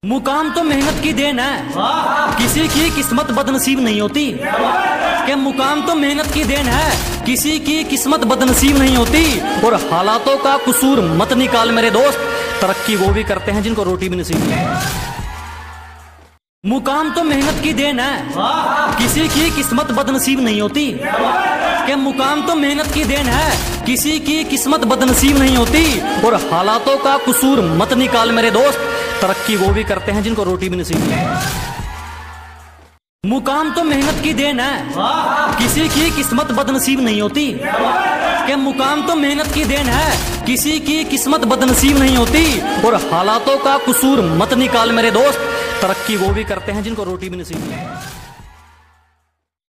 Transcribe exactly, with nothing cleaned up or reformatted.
मुकाम तो मेहनत की देन है, किसी की किस्मत बदनसीब नहीं होती। कि मुकाम तो मेहनत की देन है, किसी की किस्मत बदनसीब नहीं होती। और हालातों का कसूर मत निकाल मेरे दोस्त, तरक्की वो भी करते हैं जिनको रोटी भी नसीब नहीं। मुकाम तो मेहनत की देन है, किसी की किस्मत बदनसीब नहीं होती। कि मुकाम तो मेहनत की देन है, किसी की किस्मत बदनसीब नहीं होती। और हालातों का कसूर मत निकाल मेरे दोस्त, तरक्की वो भी करते हैं जिनको रोटी भी नसीब नहीं। मुकाम तो मेहनत की देन है, किसी की किस्मत बदनसीब नहीं होती। कि मुकाम तो मेहनत की देन है, किसी की किस्मत बदनसीब नहीं होती। और हालातों का कसूर मत निकाल मेरे दोस्त, तरक्की वो भी करते हैं जिनको रोटी भी नसीब नहीं।